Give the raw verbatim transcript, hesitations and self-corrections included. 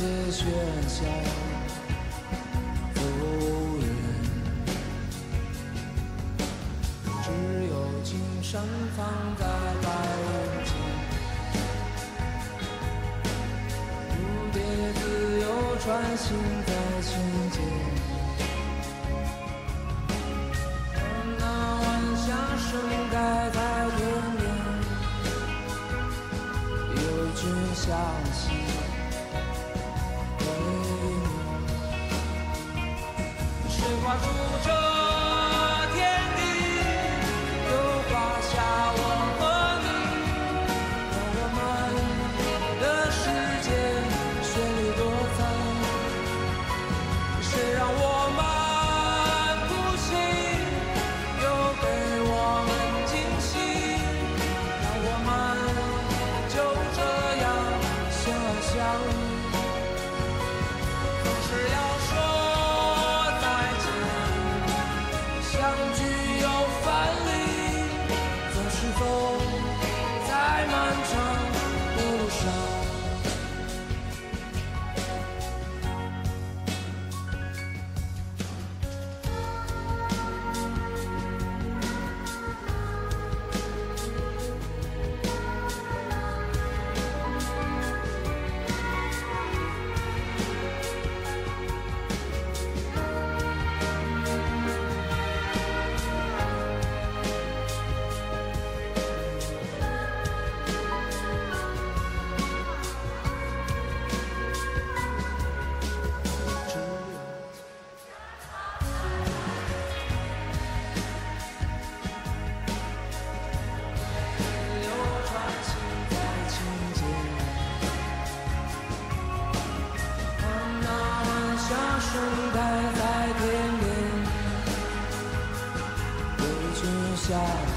些喧嚣走远，只有琴声放在白云间，蝴蝶自由穿行在琴间，那晚霞盛开在天边，有一群向西为你，谁画出这天地，又画下我和你，让我们的世界绚丽多彩，谁让我们不幸，又给我们惊喜，让我们就这样相爱相依，总是要说再见，相聚又分离，总是走在漫长的路上。盛开在天边，有一群夏